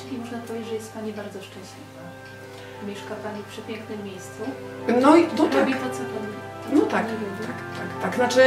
czyli można powiedzieć, że jest Pani bardzo szczęśliwa. Mieszka Pani w przepięknym miejscu. No i to robi tak. to, co Pani, No tak, tak. Znaczy,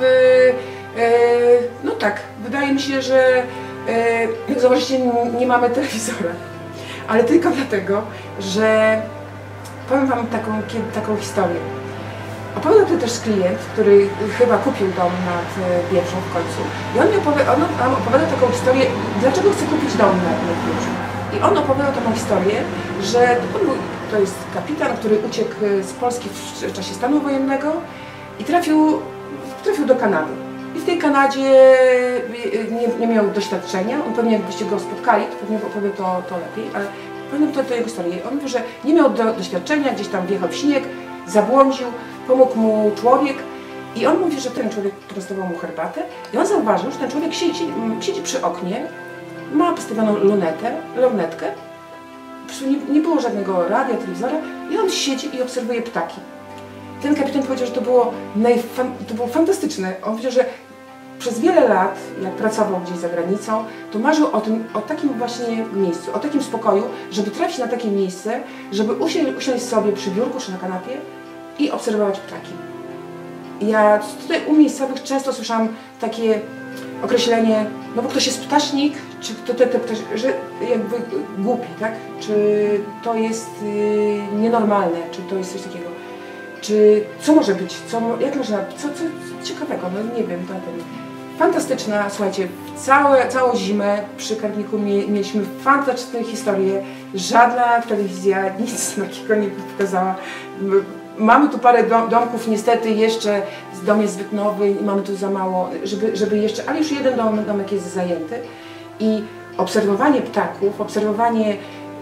no tak, wydaje mi się, że jak zobaczycie, nie mamy telewizora, ale tylko dlatego, że powiem Wam taką historię. Opowiadał to też klient, który chyba kupił dom nad Biebrzą w końcu. I on opowiadał taką historię, dlaczego chce kupić dom nad Biebrzą. I on opowiadał taką historię, że to jest kapitan, który uciekł z Polski w czasie stanu wojennego i trafił do Kanady. I w tej Kanadzie nie miał doświadczenia. On pewnie, jakbyście go spotkali, to pewnie opowie to lepiej, ale pamiętam to jego historię. On mówi, że nie miał doświadczenia, gdzieś tam wjechał w śnieg, zabłądził, pomógł mu człowiek i on mówi, że ten człowiek prezentował mu herbatę i on zauważył, że ten człowiek siedzi przy oknie, ma postawioną lornetkę, nie było żadnego radia, telewizora i on siedzi i obserwuje ptaki. Ten kapitan powiedział, że to było fantastyczne. On powiedział, że przez wiele lat, jak pracował gdzieś za granicą, to marzył o takim właśnie miejscu, o takim spokoju, żeby trafić na takie miejsce, żeby usiąść sobie przy biurku czy na kanapie i obserwować ptaki. Ja tutaj u miejscowych często słyszałam takie określenie, no bo ktoś jest ptasznik, czy że jakby głupi, tak? Czy to jest nienormalne, czy to jest coś takiego. Czy co może być, jak można, co ciekawego, no nie wiem, fantastyczna, słuchajcie, całą zimę przy Karniku mieliśmy fantastyczne historie, żadna telewizja nic takiego nie pokazała. Mamy tu parę domków, niestety jeszcze dom jest zbyt nowy i mamy tu za mało, żeby jeszcze, ale już jeden domek jest zajęty i obserwowanie ptaków, obserwowanie,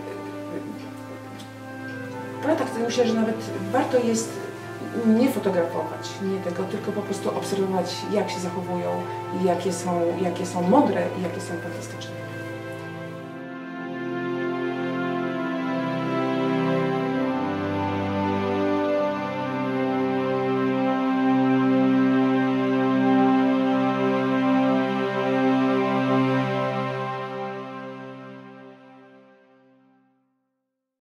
tak myślę, że nawet warto jest nie fotografować, nie tego, tylko po prostu obserwować, jak się zachowują, jakie są mądre i jakie są fantastyczne.